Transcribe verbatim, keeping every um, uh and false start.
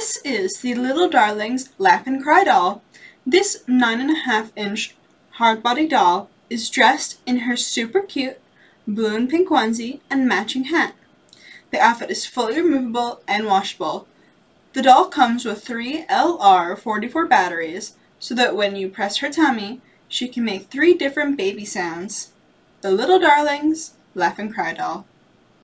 This is the Little Darlings Laugh and Cry doll. This nine and a half inch hard body doll is dressed in her super cute blue and pink onesie and matching hat. The outfit is fully removable and washable. The doll comes with three L R forty-four batteries so that when you press her tummy, she can make three different baby sounds. The Little Darlings Laugh and Cry doll.